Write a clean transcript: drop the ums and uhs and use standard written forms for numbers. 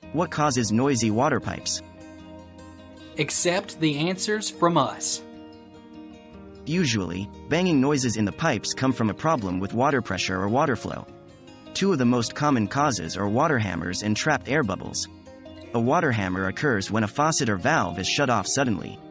What causes noisy water pipes? Accept the answers from us. Usually, banging noises in the pipes come from a problem with water pressure or water flow. Two of the most common causes are water hammers and trapped air bubbles. A water hammer occurs when a faucet or valve is shut off suddenly.